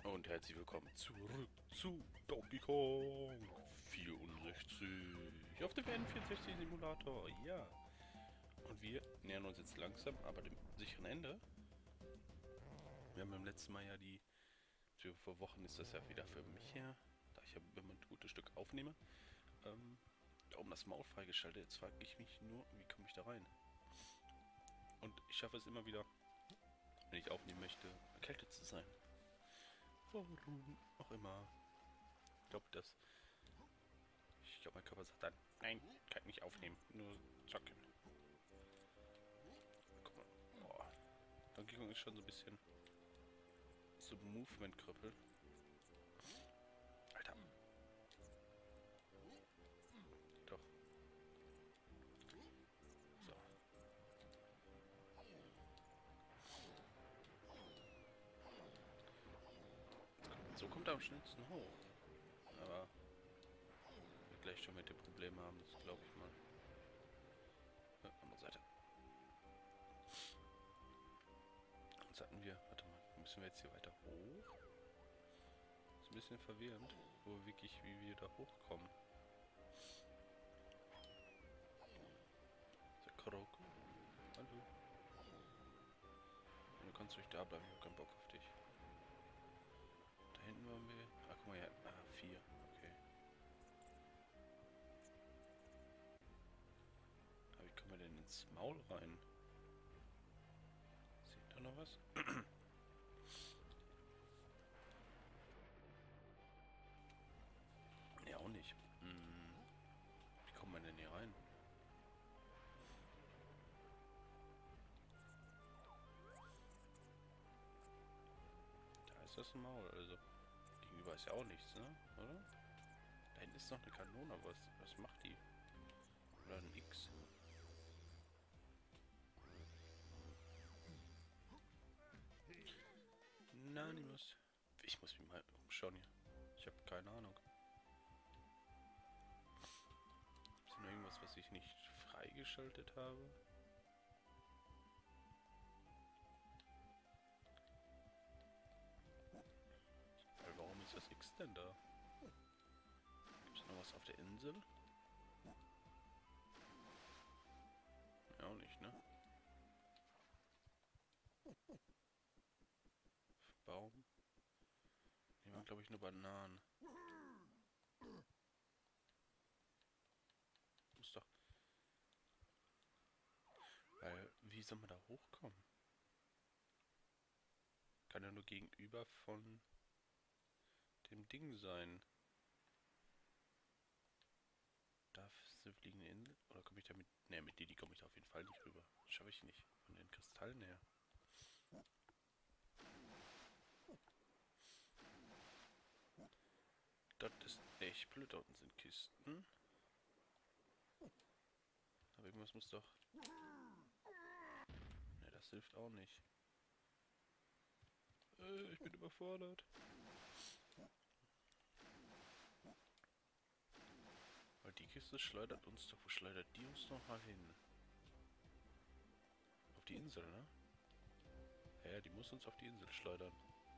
Und herzlich willkommen zurück zu Donkey Kong 64 auf dem N64 Simulator. Ja, und wir nähern uns jetzt langsam, aber dem sicheren Ende. Wir haben beim letzten Mal ja vor Wochen ist das ja wieder für mich her, da ich ja immer ein gutes Stück aufnehme, um das Maul freigeschaltet. Jetzt frage ich mich nur, wie komme ich da rein? Und ich schaffe es immer wieder, wenn ich aufnehmen möchte, erkältet zu sein. Warum auch immer. Ich glaube, mein Körper sagt dann, nein, kann ich nicht aufnehmen, nur zocken. Guck mal, boah. Donkey Kong ist schon so ein bisschen so Movement-Krüppel. Alter. Doch. So. So kommt er am schnellsten hoch. Aber wir gleich schon mit dem Problem haben, das glaube ich mal. Andere Seite. Jetzt hatten wir, warte mal, müssen wir jetzt hier weiter hoch? Ist ein bisschen verwirrend, wie wir da hochkommen. Der Kroko. Hallo. Du kannst ruhig da bleiben, ich habe keinen Bock auf dich. Da hinten waren wir. Ah, guck mal, ja. Ah, 4. Okay. Aber wie kommen wir denn ins Maul rein? Seht da noch was? Ja, auch nicht. Wie kommt man denn hier rein? Da ist das ein Maul, also. Gegenüber ist ja auch nichts, ne? Oder? Da hinten ist noch eine Kanone, aber was macht die? Oder ein X? Nanimus. Ich muss mich mal umschauen hier. Ich habe keine Ahnung. Ist noch irgendwas, was ich nicht freigeschaltet habe? Weil warum ist das X denn da? Gibt es noch was auf der Insel? Ja, auch nicht, ne? Baum. Die waren, glaube ich, nur Bananen. Muss doch. Weil, wie soll man da hochkommen? Kann ja nur gegenüber von dem Ding sein. Da ist eine fliegende Insel. Oder komme ich da mit. Ne, mit Didi komme ich da auf jeden Fall nicht rüber. Schaffe ich nicht. Von den Kristallen her. Das ist echt blöd. Da unten sind Kisten. Aber irgendwas muss doch. Ne, das hilft auch nicht. Ich bin überfordert. Weil die Kiste schleudert uns doch. Wo schleudert die uns noch mal hin? Auf die Insel, ne? Ja, die muss uns auf die Insel schleudern.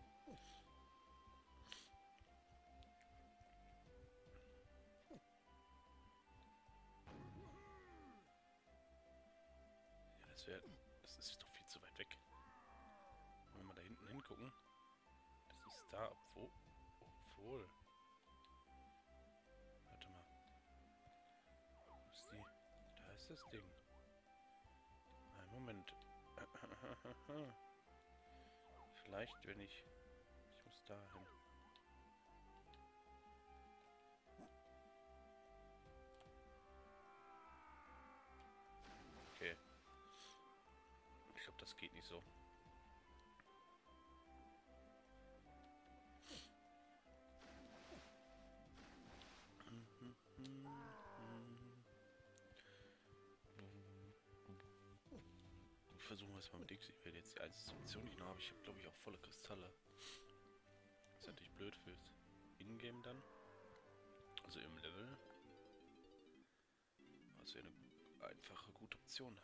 Ja, das ist doch viel zu weit weg. Wenn wir mal da hinten hingucken. Das ist da, obwohl. Warte mal. Wo ist die? Da ist das Ding. Ein Moment. Vielleicht, wenn ich... Ich muss da hin. Okay. Ich glaube, das geht nicht so. Versuchen wir es mal mit X. Ich werde jetzt die einzige Option, die ich noch habe. Ich habe, glaube ich, auch volle Kristalle. Das ist natürlich blöd fürs Ingame dann. Also im Level. Das wäre eine einfache, gute Option.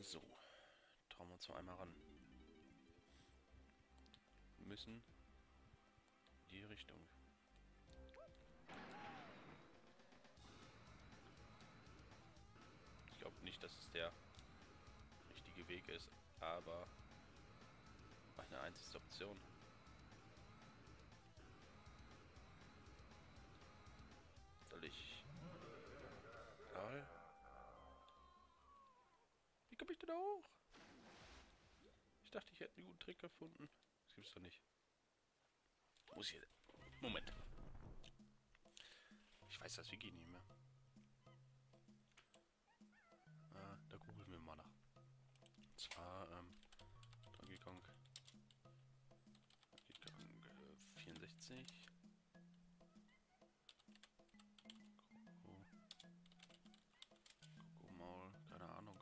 So, trauen wir uns noch einmal ran. Wir müssen in die Richtung. Ich glaube nicht, dass es der richtige Weg ist, aber meine einzige Option. Soll ich... Lol. Wie komme ich denn da hoch? Ich dachte, ich hätte einen guten Trick gefunden. Das gibt's doch nicht. Muss hier... Moment. Ich weiß das Wiki nicht mehr. Da googeln wir mal nach. Und zwar, Donkey Kong 64. Maul, keine Ahnung.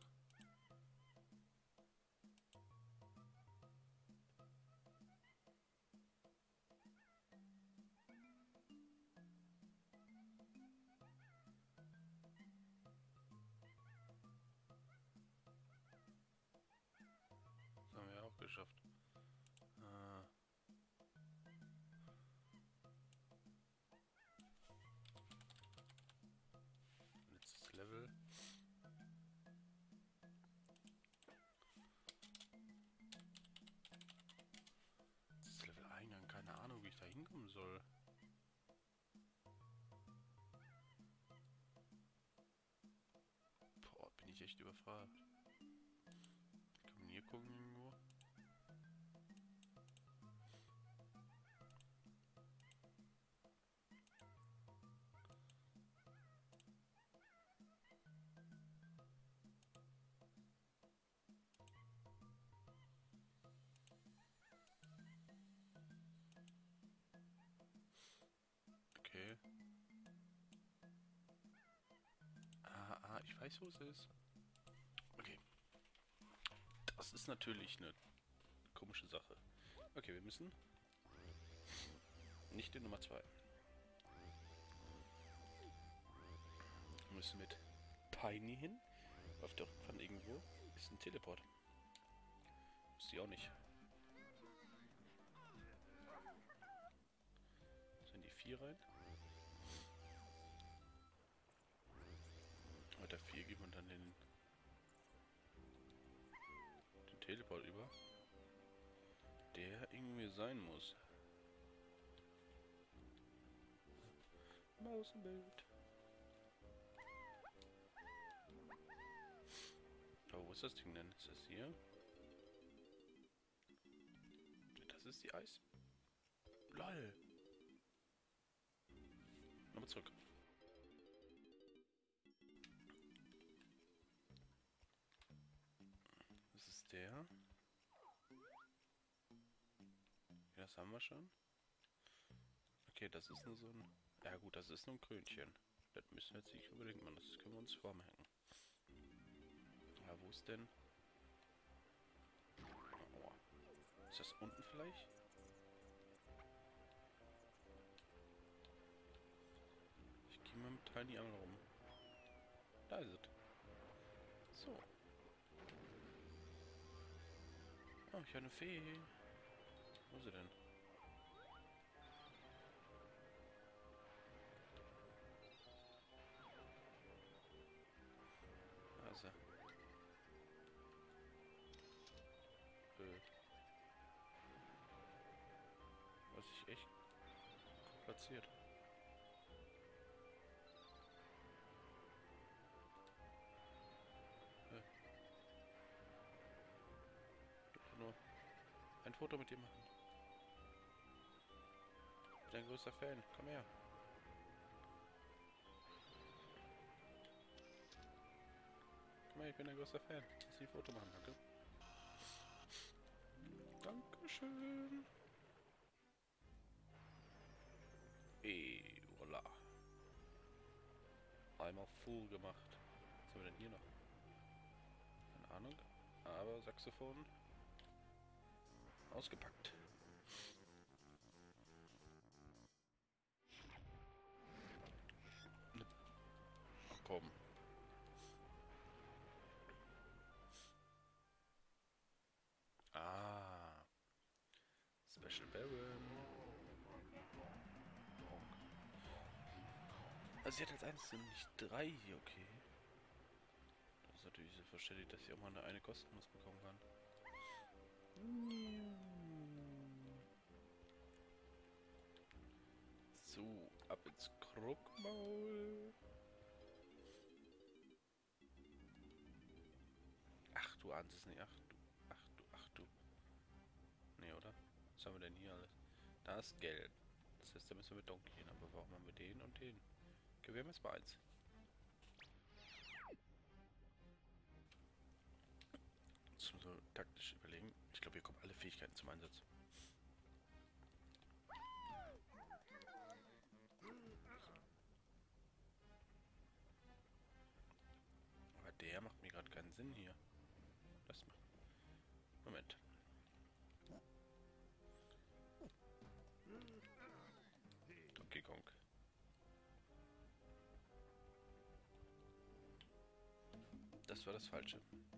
Das haben wir auch geschafft. Letztes Level. Letztes Level Eingang, keine Ahnung, wie ich da hinkommen soll. Boah, bin ich echt überfragt. Kann man hier gucken irgendwo? Okay. Ich weiß, wo es ist. Okay. Das ist natürlich eine komische Sache. Okay, wir müssen nicht in Nummer 2. Wir müssen mit Tiny hin. Auf der Rückwand irgendwo ist ein Teleport. Wusste ich auch nicht. So in die 4 rein. Mit der 4 geben wir dann den Teleport über. Der irgendwie sein muss. Maus im Bild. Oh, wo ist das Ding denn? Ist das hier? Das ist die Eis. LOL. Nochmal zurück. Das ist der. Das haben wir schon. Okay, das ist nur so ein... Ja gut, das ist nur ein Krönchen. Das müssen wir jetzt nicht unbedingt machen. Das können wir uns vormerken. Ja, wo ist denn... Oh. Ist das unten vielleicht? Ich gehe mal mit Tiny einmal rum. Da ist es. So. Oh, ich habe eine Fee. Wo ist sie denn? Da ist sie. Was ich echt platziert. Ich will nur ein Foto mit dir machen. Ich bin ein größter Fan. Komm her. Komm her, ich bin ein größter Fan. Lass mich ein Foto machen, danke. Dankeschön. Voila. Einmal full gemacht. Was haben wir denn hier noch? Keine Ahnung. Aber Saxophon ausgepackt. Ach komm. Special Baron. Also sie hat jetzt eins und nicht 3 hier, okay. Das ist natürlich selbstverständlich, dass sie auch mal eine kostenlos bekommen kann. So, ab ins Krogmaul. Ach, du ahnst es nicht. Ach du. Nee, oder? Was haben wir denn hier alles? Da ist Geld. Das heißt, da müssen wir mit Donkey gehen. Aber warum haben wir den und den? Okay, wir haben jetzt mal eins. Jetzt müssen wir taktisch überlegen. Ich glaube, hier kommen alle Fähigkeiten zum Einsatz. Aber der macht mir gerade keinen Sinn hier. Lass mal. Moment. Donkey Kong. Das war das Falsche.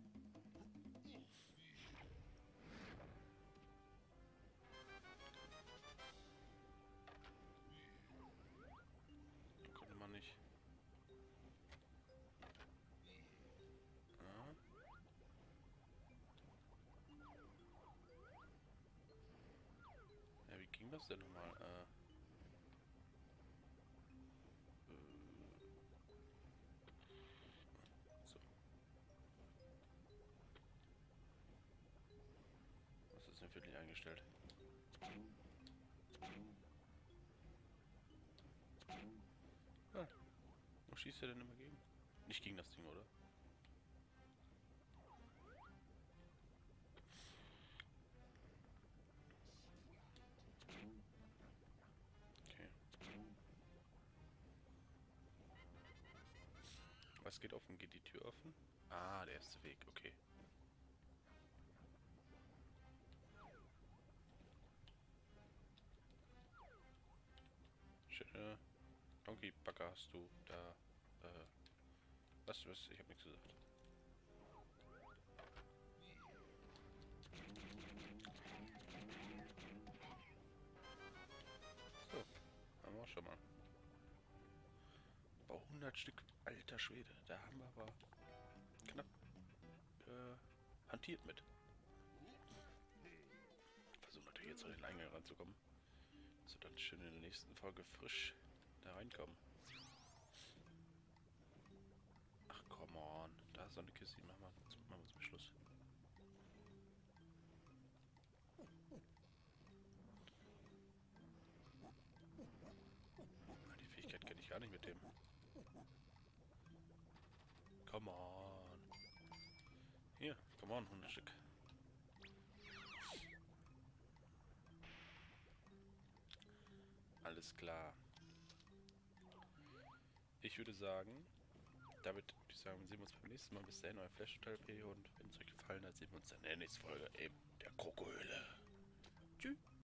Konnte man nicht. Ah. Ja, wie ging das denn nochmal? So. Was ist denn für dich eingestellt? Ah. Wo schießt er denn immer gegen? Nicht gegen das Ding, oder? Okay. Was geht offen? Geht die Tür offen? Ah, der erste Weg, okay. Schöne Donkey-Bagger hast du da. Was? Ich hab nichts gesagt. So, haben wir auch schon mal. Bei 100 Stück, alter Schwede. Da haben wir aber knapp hantiert mit. Versuchen natürlich jetzt an den Eingang ranzukommen. So, dann schön in der nächsten Folge frisch da reinkommen. Ach, come on. Da ist so eine Kiste. Machen wir zum Schluss. Die Fähigkeit kenne ich gar nicht mit dem. Come on. Hier, come on, 100 Stück. Alles klar. Ich würde sagen, damit würde ich sagen, sehen wir uns beim nächsten Mal. Bis dahin, euer Flash-Teil-P. Und wenn es euch gefallen hat, sehen wir uns dann in der nächsten Folge in der Krokohöhle.